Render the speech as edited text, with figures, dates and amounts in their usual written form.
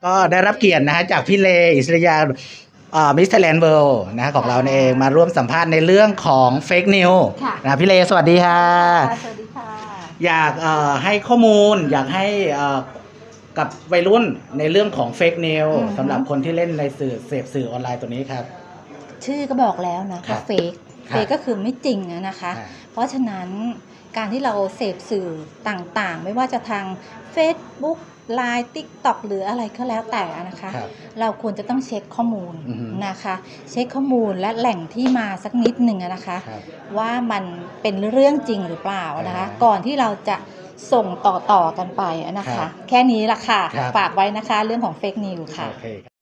ก็ได้รับเกียรตินะฮะจากพี่เลอิสริยามิสเตอร์แลนด์เวิลด์นะของเราเองมาร่วมสัมภาษณ์ในเรื่องของเฟกนิวนะพี่เลสวัสดีค่ะสวัสดีค่ะอยากให้ข้อมูลอยากให้กับวัยรุ่นในเรื่องของเฟกนิวสำหรับคนที่เล่นในเสพสื่อออนไลน์ตัวนี้ครับชื่อก็บอกแล้วนะว่าเฟกก็คือไม่จริงนะคะ เพราะฉะนั้นการที่เราเสพสื่อต่างๆไม่ว่าจะทาง Facebook Line TikTok หรืออะไรก็แล้วแต่นะคะเราควรจะต้องเช็คข้อมูลนะคะเช็คข้อมูลและแหล่งที่มาสักนิดหนึ่งนะคะว่ามันเป็นเรื่องจริงหรือเปล่านะคะก่อนที่เราจะส่งต่อกันไปนะคะแค่นี้ละค่ะฝากไว้นะคะเรื่องของเฟกนิวค่ะ